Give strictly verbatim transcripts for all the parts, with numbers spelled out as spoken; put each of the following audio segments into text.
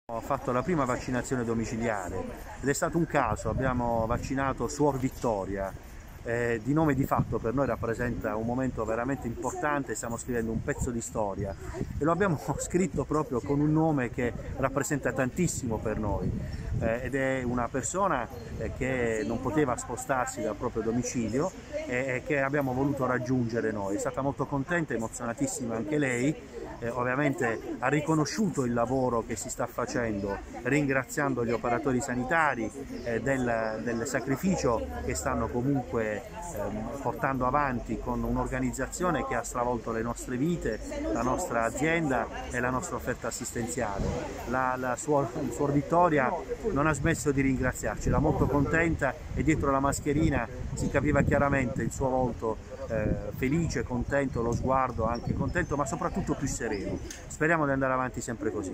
Ho fatto la prima vaccinazione domiciliare ed è stato un caso. Abbiamo vaccinato Suor Vittoria, eh, di nome di fatto per noi rappresenta un momento veramente importante. Stiamo scrivendo un pezzo di storia e lo abbiamo scritto proprio con un nome che rappresenta tantissimo per noi, eh, ed è una persona eh, che non poteva spostarsi dal proprio domicilio e, e che abbiamo voluto raggiungere noi. È stata molto contenta, emozionatissima anche lei. Eh, ovviamente ha riconosciuto il lavoro che si sta facendo, ringraziando gli operatori sanitari eh, del, del sacrificio che stanno comunque ehm, portando avanti con un'organizzazione che ha stravolto le nostre vite, la nostra azienda e la nostra offerta assistenziale. La, la Suor, Suor Vittoria non ha smesso di ringraziarci, era molto contenta e dietro la mascherina si capiva chiaramente il suo volto eh, felice, contento, lo sguardo anche contento, ma soprattutto più sereno. Speriamo di andare avanti sempre così.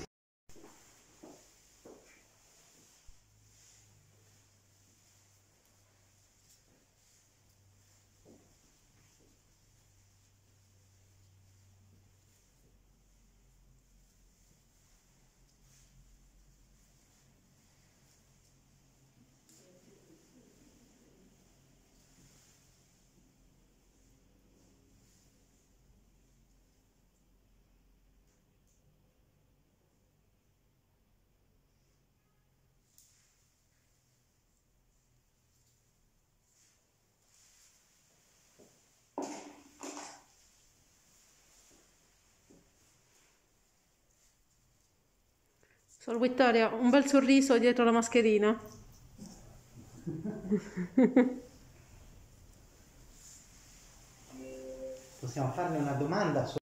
Sor Vittoria, un bel sorriso dietro la mascherina. Possiamo farle una domanda?